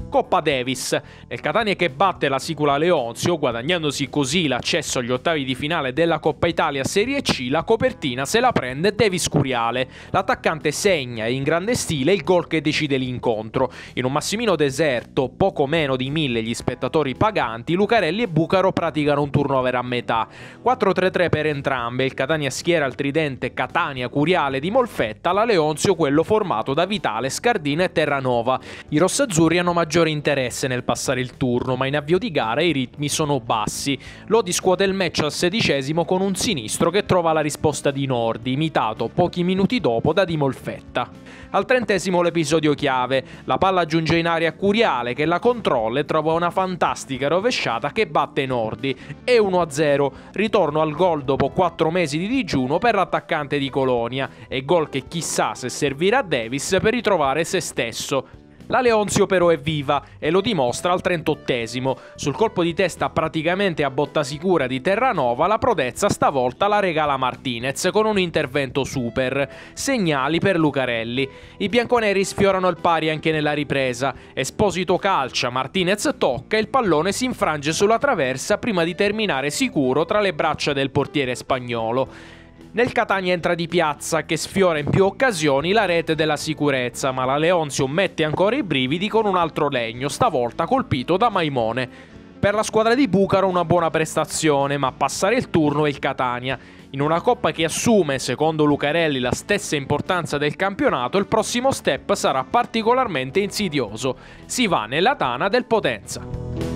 Coppa Davis. Nel Catania che batte la Sicula Leonzio, guadagnandosi così l'accesso agli ottavi di finale della Coppa Italia Serie C, la copertina se la prende Davis Curiale. L'attaccante segna in grande stile il gol che decide l'incontro. In un Massimino deserto, poco meno di 1000 gli spettatori paganti, Lucarelli e Bucaro praticano un turnover a metà. 4-3-3 per entrambe, il Catania schiera il tridente Catania-Curiale di Molfetta, la Leonzio quello formato da Vitale, Scardina e Terranova. I rossazzurri hanno maggiore interesse nel passare il turno, ma in avvio di gara i ritmi sono bassi. Lodi scuote il match al 16° con un sinistro che trova la risposta di Nordi, imitato pochi minuti dopo da Di Molfetta. Al 30° l'episodio chiave, la palla giunge in area Curiale che la controlla e trova una fantastica rovesciata che batte Nordi. E 1-0, ritorno al gol dopo 4 mesi di digiuno per l'attaccante di Colonia, e gol che chissà se servirà a Davis per ritrovare se stesso. La Leonzio però è viva e lo dimostra al 38°. Sul colpo di testa praticamente a botta sicura di Terranova, la prodezza stavolta la regala Martinez con un intervento super. Segnali per Lucarelli. I bianconeri sfiorano il pari anche nella ripresa. Esposito calcia, Martinez tocca e il pallone si infrange sulla traversa prima di terminare sicuro tra le braccia del portiere spagnolo. Nel Catania entra Di Piazza che sfiora in più occasioni la rete della sicurezza, ma la Leonzio mette ancora i brividi con un altro legno, stavolta colpito da Maimone. Per la squadra di Bucaro una buona prestazione, ma a passare il turno è il Catania. In una coppa che assume, secondo Lucarelli, la stessa importanza del campionato, il prossimo step sarà particolarmente insidioso. Si va nella tana del Potenza.